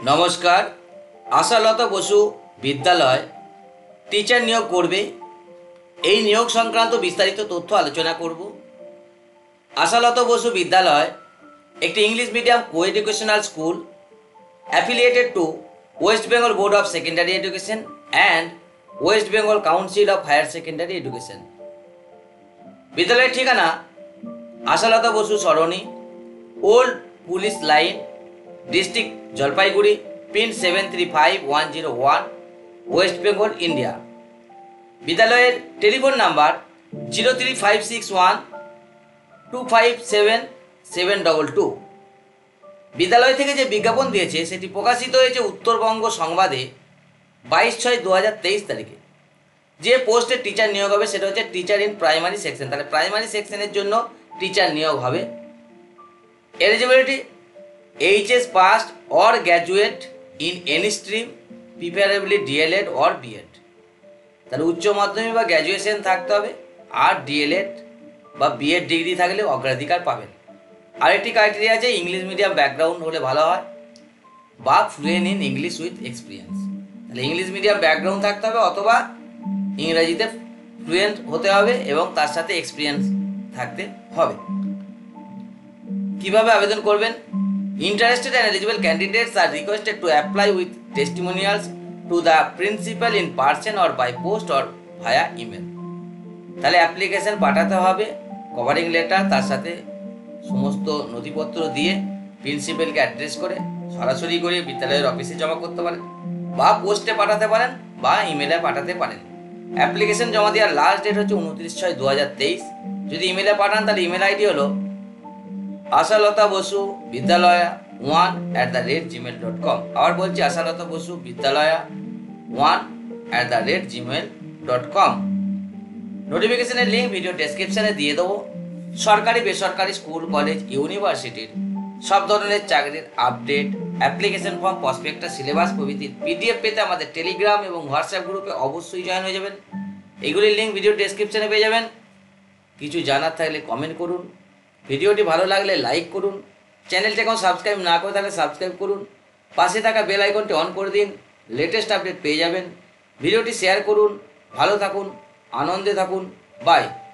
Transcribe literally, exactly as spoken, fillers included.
নমস্কার। আশালতা বসু বিদ্যালয় টিচার নিয়োগ করবে, এই নিয়োগ সংক্রান্ত বিস্তারিত তথ্য আলোচনা করব। আশালতা বসু বিদ্যালয় একটি English medium co educational school affiliated to West Bengal Board of Secondary Education and West Bengal Council of Higher Secondary Education. বিদ্যালয়ের ঠিকানা Ashalata Basu Sarani, old police line, district Jalpaiguri, pin seven three five one zero one, West Bengal, India. বিদ্যালয়ের telephone number zero three five six one two five seven seven double two. বিদ্যালয় থেকে যে বিজ্ঞাপন দিয়েছে সেটি প্রকাশিত হয়েছে উত্তরবঙ্গ সংবাদে বাইশ ছয় দু হাজার তেইশ তারিখে। যে পোস্টে টিচার নিয়োগ হবে সেটা হচ্ছে টিচার ইন প্রাইমারি সেকশন। তাহলে প্রাইমারি সেকশনের জন্য টিচার নিয়োগ হবে। Eligibility HS passed or graduate in any stream, preferably DElEd or BEd. তাহলে উচ্চ মাধ্যমিক বা গ্র্যাজুয়েশন থাকতে হবে, আর ডিএলএড বা বিএড ডিগ্রি থাকলে অগ্রাধিকার পাবেন। আরেকটি ক্রাইটেরিয়া আছে ইংলিশ মিডিয়াম ব্যাকগ্রাউন্ড হলে ভালো হয়, বা fluent in English with experience. তাহলে ইংলিশ মিডিয়াম ব্যাকগ্রাউন্ড থাকতে হবে অথবা ইংরেজিতে ফ্লুয়েন্ট হতে হবে এবং তার সাথে এক্সপিরিয়েন্স থাকতে হবে। কিভাবে আবেদন করবেন? Interested and eligible candidates are requested to apply with testimonials to the principal in person or by post or via email. তাহলে অ্যাপ্লিকেশন পাঠাতে হবে, কভারিং লেটার, তার সাথে সমস্ত নথিপত্র দিয়ে প্রিন্সিপালকে অ্যাড্রেস করে সরাসরি করে বিদ্যালয়ের অফিসে জমা করতে পারেন, বা পোস্টে পাঠাতে পারেন, বা ইমেলে পাঠাতে পারেন। অ্যাপ্লিকেশন জমা দেওয়ার লাস্ট ডেট হচ্ছে উনত্রিশ ছয় দু হাজার তেইশ। যদি ইমেলে পাঠান তাহলে ইমেল আইডি হলো Ashalata Basu Vidyalaya one at the rate Gmail dot com. আবার বলছি Ashalata Basu Vidyalaya one at the rate Gmail dot com. নোটিফিকেশনের লিঙ্ক ভিডিও ডেসক্রিপশনে দিয়ে দেবো। সরকারি বেসরকারি স্কুল কলেজ ইউনিভার্সিটির সব ধরনের চাকরির update, application form, prospectus, syllabus প্রভৃতির পিডিএফ পেতে আমাদের টেলিগ্রাম এবং হোয়াটসঅ্যাপ গ্রুপে অবশ্যই জয়েন হয়ে যাবেন। এগুলির লিঙ্ক ভিডিও ডেসক্রিপশনে পেয়ে যাবেন। কিছু জানার থাকলে কমেন্ট করুন। ভিডিওটি ভালো লাগলে লাইক করুন। চ্যানেলটি এখন সাবস্ক্রাইব না করে থাকলে সাবস্ক্রাইব করুন। পাশে থাকা বেল আইকনটি অন করে দিন, লেটেস্ট আপডেট পেয়ে যাবেন। ভিডিওটি শেয়ার করুন। ভালো থাকুন, আনন্দে থাকুন। বাই।